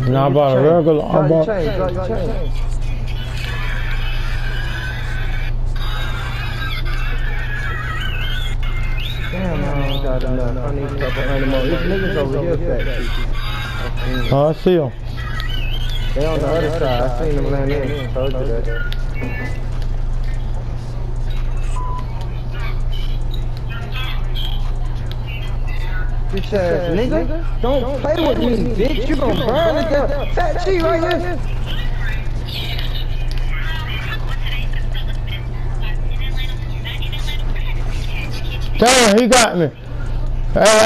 Nah, about a regular. Drop your chain, drop your chain. Damn, I don't got enough. I need a couple hundred more. These niggas over here fat. Oh, I see them. They on the other side. I seen them land in. Told you that. Bitch ass nigga. Don't play with me, bitch. You gon' burn to death. Fat G right here. Damn, he got me. Hey,